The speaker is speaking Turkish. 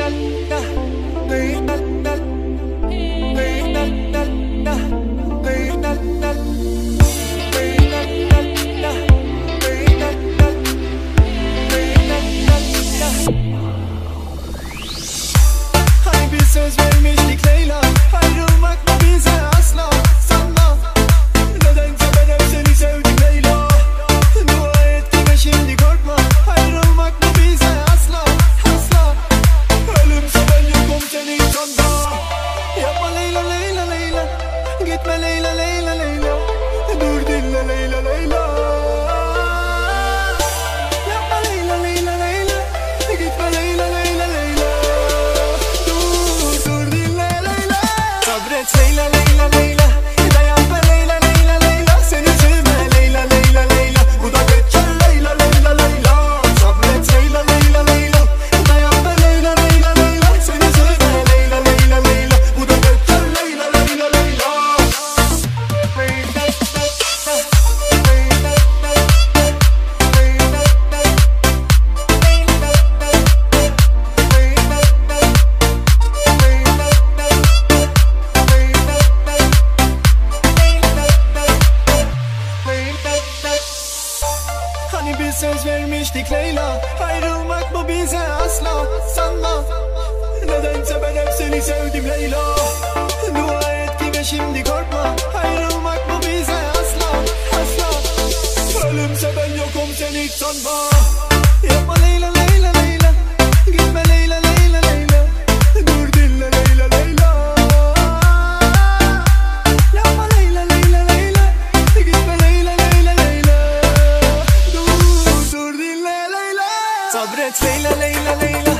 Hani bir söz vermiştik Leyla, ayrılmak mı bize asla sanma. Nedense ben hep seni sevdim Leyla. Dua et ki ve şimdi korkma, ayrılmak mı bize asla asla. Ölümse ben yokum senin sonda. Yapma Leyla Leyla Leyla, gitme Leyla Leyla Leyla. Dur dinle Leyla Leyla. Yapma Leyla Leyla Leyla, gitme Leyla Leyla Leyla. Dur dinle Leyla. Sabret Leyla Leyla Leyla, dayan be Leyla Leyla Leyla. Seni üzülme Leyla Leyla Leyla, bu da geçer Leyla Leyla Leyla. Sabret Leyla Leyla Leyla, dayan be Leyla Leyla Leyla. Seni üzülme Leyla Leyla Leyla, bu da geçer Leyla Leyla Leyla. Hani bir söz vermiştik Leyla, ayrılmak mı bize asla sanma. Nedense ben hep seni sevdim Leyla. Dua et ki ve şimdi korkma, ayrılmak mı bize asla asla. Ölümse ben yokum seni hiç sanma. Yapma Leyla Leyla Leyla, gitme Leyla Leyla Leyla. Dur dinle Leyla Leyla. Yapma Leyla Leyla Leyla, gitme Leyla Leyla Leyla. Dur dinle Leyla. Sabret Leyla Leyla Leyla,